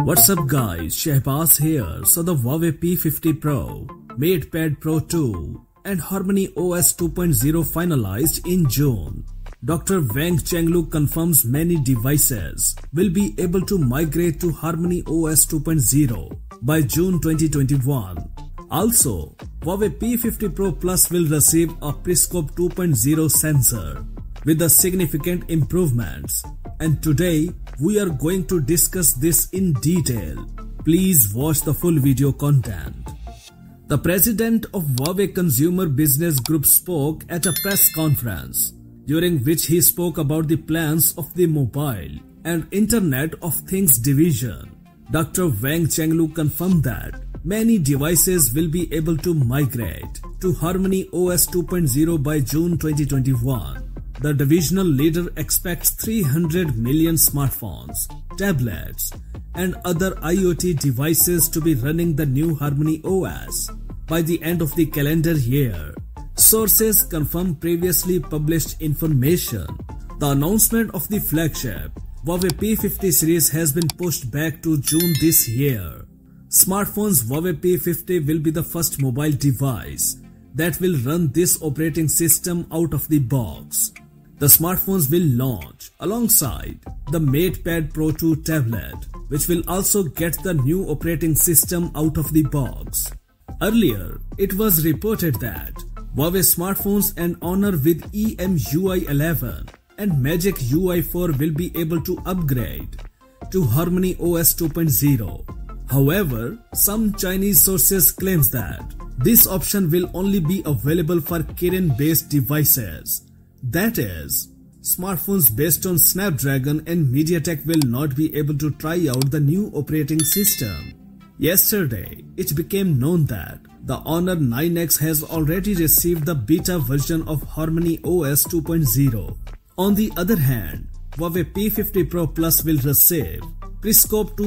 What's up guys, Shehbaz here. So the Huawei P50 Pro, MatePad Pro 2 and Harmony OS 2.0 finalized in June. Dr. Wang Chenglu confirms many devices will be able to migrate to Harmony OS 2.0 by June 2021. Also, Huawei P50 Pro Plus will receive a Periscope 2.0 sensor with the significant improvements. And today, we are going to discuss this in detail. Please watch the full video content. The president of Huawei Consumer Business Group spoke at a press conference, during which he spoke about the plans of the mobile and Internet of Things division. Dr. Wang Chenglu confirmed that many devices will be able to migrate to Harmony OS 2.0 by June 2021. The divisional leader expects 300 million smartphones, tablets, and other IoT devices to be running the new Harmony OS by the end of the calendar year. Sources confirm previously published information. The announcement of the flagship Huawei P50 series has been pushed back to June this year. Smartphone's Huawei P50 will be the first mobile device that will run this operating system out of the box. The smartphones will launch alongside the MatePad Pro 2 tablet, which will also get the new operating system out of the box. Earlier, it was reported that Huawei smartphones and Honor with EMUI 11 and Magic UI 4 will be able to upgrade to Harmony OS 2.0. However, some Chinese sources claim that this option will only be available for Kirin-based devices. That is, smartphones based on Snapdragon and MediaTek will not be able to try out the new operating system. Yesterday, it became known that the Honor 9X has already received the beta version of Harmony OS 2.0. On the other hand, Huawei P50 Pro Plus will receive Periscope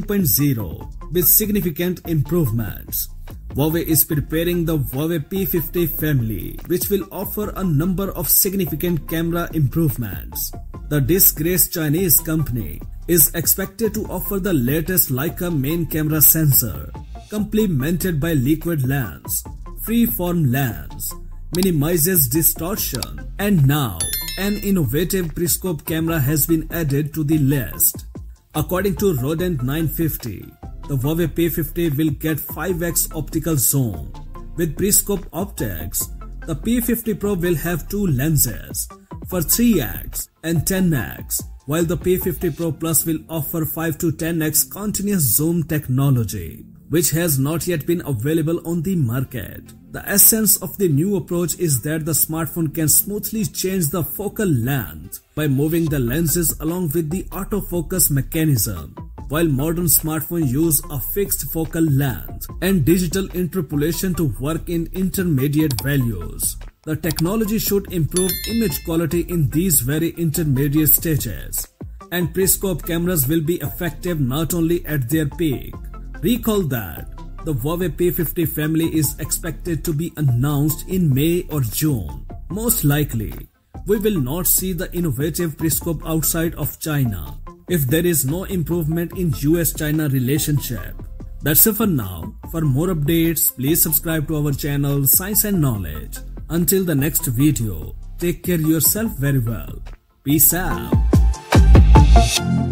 2.0 with significant improvements. Huawei is preparing the Huawei P50 family, which will offer a number of significant camera improvements. The disgraced Chinese company is expected to offer the latest Leica main camera sensor, complemented by liquid lens, freeform lens, minimizes distortion, and now an innovative Periscope camera has been added to the list. According to Rodent 950, the Huawei P50 will get 5x optical zoom. With Periscope optics, the P50 Pro will have two lenses for 3x and 10x, while the P50 Pro Plus will offer 5 to 10x continuous zoom technology, which has not yet been available on the market. The essence of the new approach is that the smartphone can smoothly change the focal length by moving the lenses along with the autofocus mechanism, while modern smartphones use a fixed focal length and digital interpolation to work in intermediate values. The technology should improve image quality in these very intermediate stages, and Periscope cameras will be effective not only at their peak. Recall that the Huawei P50 family is expected to be announced in May or June. Most likely, we will not see the innovative Periscope outside of China if there is no improvement in US-China relationship. That's it for now. For more updates, please subscribe to our channel Science and Knowledge. Until the next video, take care yourself very well. Peace out.